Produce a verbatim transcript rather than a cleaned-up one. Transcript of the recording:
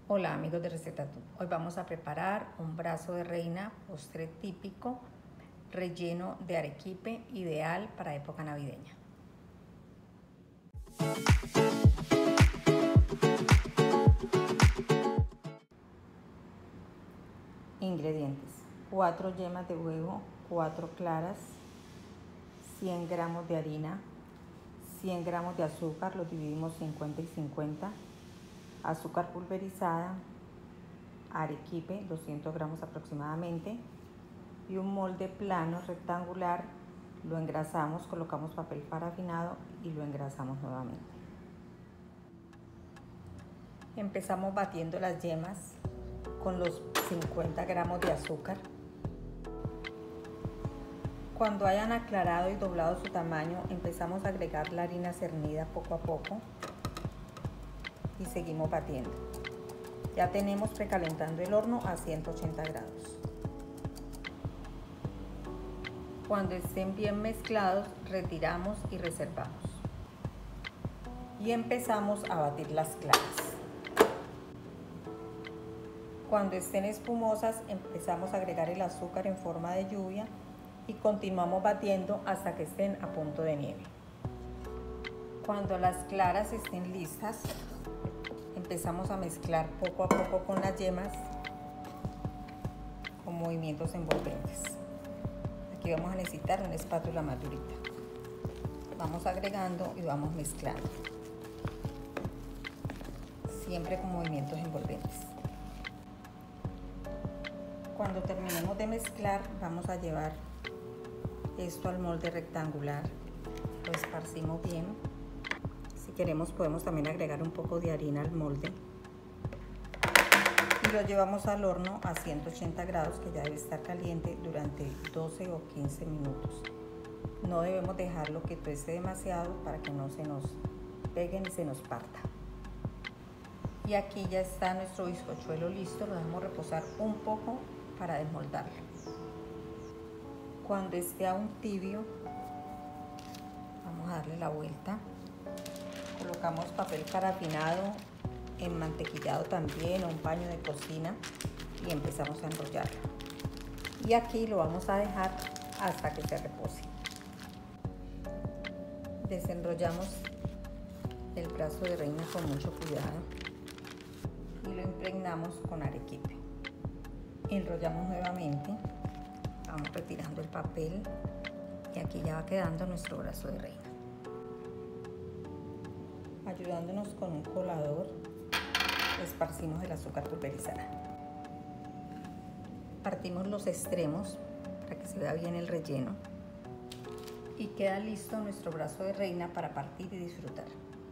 Hola amigos de Recetatube, hoy vamos a preparar un brazo de reina, postre típico, relleno de arequipe, ideal para época navideña. Ingredientes: cuatro yemas de huevo, cuatro claras, cien gramos de harina, cien gramos de azúcar, los dividimos cincuenta y cincuenta, azúcar pulverizada, arequipe, doscientos gramos aproximadamente, y un molde plano rectangular. Lo engrasamos, colocamos papel parafinado y lo engrasamos nuevamente. Empezamos batiendo las yemas con los cincuenta gramos de azúcar. Cuando hayan aclarado y doblado su tamaño, empezamos a agregar la harina cernida poco a poco y seguimos batiendo. Ya tenemos precalentando el horno a ciento ochenta grados. Cuando estén bien mezclados, retiramos y reservamos. Y empezamos a batir las claras. Cuando estén espumosas, empezamos a agregar el azúcar en forma de lluvia y continuamos batiendo hasta que estén a punto de nieve. Cuando las claras estén listas, empezamos a mezclar poco a poco con las yemas con movimientos envolventes. Aquí vamos a necesitar una espátula más durita. Vamos agregando y vamos mezclando, siempre con movimientos envolventes. Cuando terminemos de mezclar, vamos a llevar esto al molde rectangular. Lo esparcimos bien. Si queremos, podemos también agregar un poco de harina al molde. Y lo llevamos al horno a ciento ochenta grados, que ya debe estar caliente, durante doce o quince minutos. No debemos dejarlo que tueste demasiado para que no se nos pegue ni se nos parta. Y aquí ya está nuestro bizcochuelo listo. Lo dejamos reposar un poco para desmoldarlo. Cuando esté aún tibio, vamos a darle la vuelta. Colocamos papel parafinado, enmantequillado también, o un paño de cocina, y empezamos a enrollarlo. Y aquí lo vamos a dejar hasta que se repose. Desenrollamos el brazo de reina con mucho cuidado y lo impregnamos con arequipe. Enrollamos nuevamente, vamos retirando el papel y aquí ya va quedando nuestro brazo de reina. Ayudándonos con un colador, esparcimos el azúcar pulverizada. Partimos los extremos para que se vea bien el relleno y queda listo nuestro brazo de reina para partir y disfrutar.